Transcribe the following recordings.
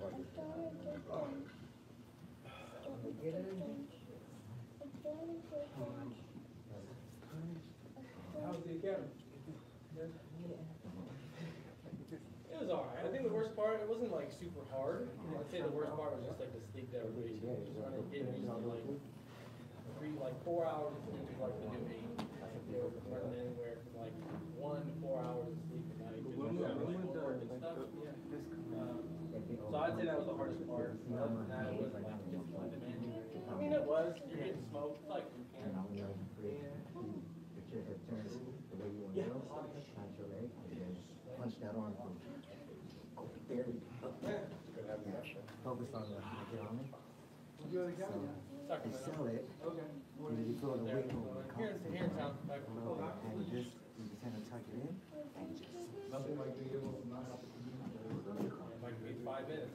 How's the academy? It was alright. I think the worst part, it wasn't like super hard. I'd say the worst part was just like the sleep deprivation. Just running, getting used to like 4 hours of sleep is like the new 8. Running anywhere from like 1 to 4 hours of sleep a night. Work and stuff. Yeah. So I'd say that was the hardest part. Other than that, it wasn't like physically demanding. I mean, it was. You're getting smoked. It's like boot camp. Punch that arm from there. Focus on the economy. So you sell it, and you throw the weight over the Here in town. and you just kind of tuck it in, and just. Nothing like being able to not have to It might be 5 minutes.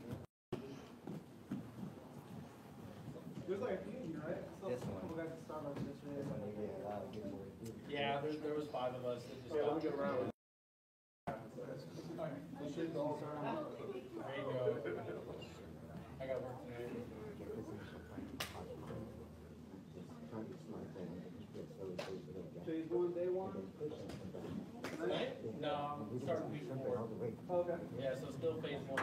There's like a few, right? This one. People got to start like this way. This one you get a lot of good work. Yeah, there was 5 of us that just Yeah, got we get around. There you go. I got work today. So he's doing day one? Tonight? No, I'm starting week 4. Okay. Yeah, so still phase 1.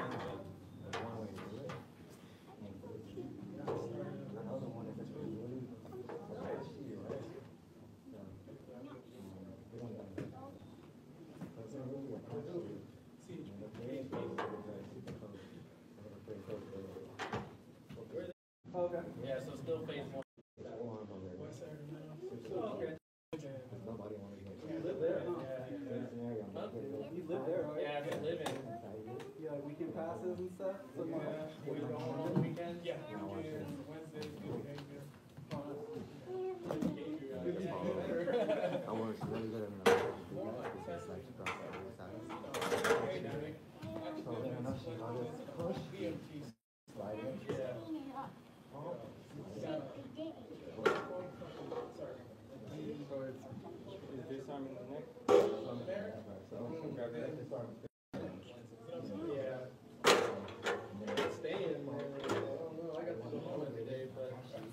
Okay. Yeah, so still phase 1. Okay. Nobody wanted to You live there, huh? Huh? You live there, right? Yeah, I've been living. You like weekend passes and stuff? So We go home on the weekends. Yeah. Wednesdays, good behavior. I was really good at it. It's like across the side. So then enough she got it push, slide in. Yeah. Is this arm in the neck? Yeah. Staying, man. I don't know. I got to go home every day, but.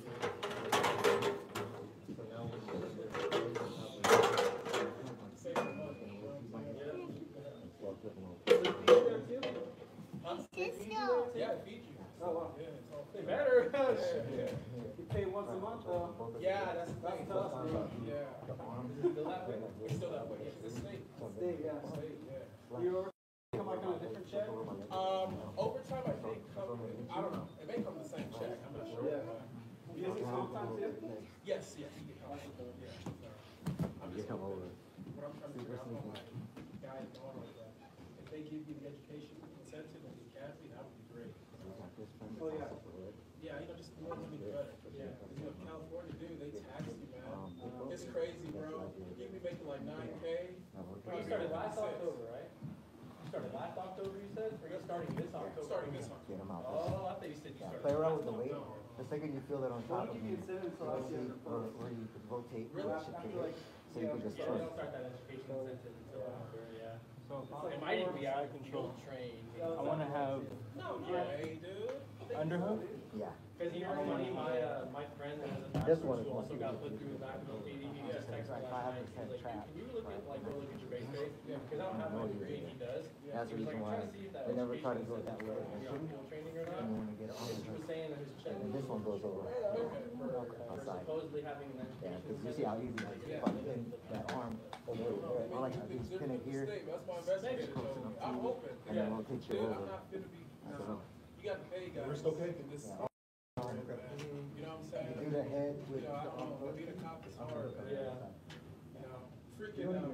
Yeah, I feed you. Oh, wow. Yeah, it's all they better. You pay once a month, Yeah, that's that's thing. tough, man. Yeah. Still that way? We're still that way. Yeah, it's state. State, yeah. State, yeah. You ever come like on a different check? Overtime, I think, I don't know. It may come the same check. I'm not sure. Yeah. You get comp time too? Yes, yes, you get comp. Yeah. I'm just, Come over. what I'm trying to figure out, I'm like, guys going like that. If they give you the education incentive and the academy, that would be great. Oh, yeah. Yeah, you know, just more money the better. Yeah, you know, California, dude, they tax you, man. It's crazy, bro. You be making like 9K. You started last October, right? You started last October, you said? Or you're starting this October? Starting this one. Get them out. Oh, I thought you said you started. Play around with the weight. The second you feel it on top of What do you, you consider until I see it? or you could rotate, Really? push it to it, so you could just Yeah, turn. they don't start that education incentive until October, yeah. So It might even be out of control train. I want to have No way, dude. underhook. Yeah. Because you know, my friend that has a This basketball one is school more also got put through the basketball PD. He just texted me last night. He was like, trap. can you look at go look at your base rate? Yeah, because I don't have my degree and he does. That's the He was reason like, I'm why trying to see if that they never try to education go that way. incentive, you know, field training or not. And you want to get on And she was it. saying that his check. And then this one goes over. For Outside. supposedly having an Yeah, education. because you see how easy it is to fucking pin that arm over there. All I gotta do is pin it here, That's my investigator told me. I'm hoping. and then rotate you Dude, I'm over. not gonna be, I don't know. you got to pay guys. We're still paying. in this- Yeah. You know what I'm saying? Do the head with You know, I the don't know, being a cop is hard, but Yeah. you know, freaking out.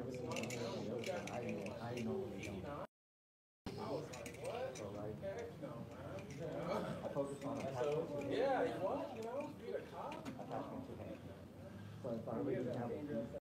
I know what you're doing. I was like, what? So like, Heck no, man. You know? I focus on the So, yeah, what? You know, being a cop? attachment to head. So if I really have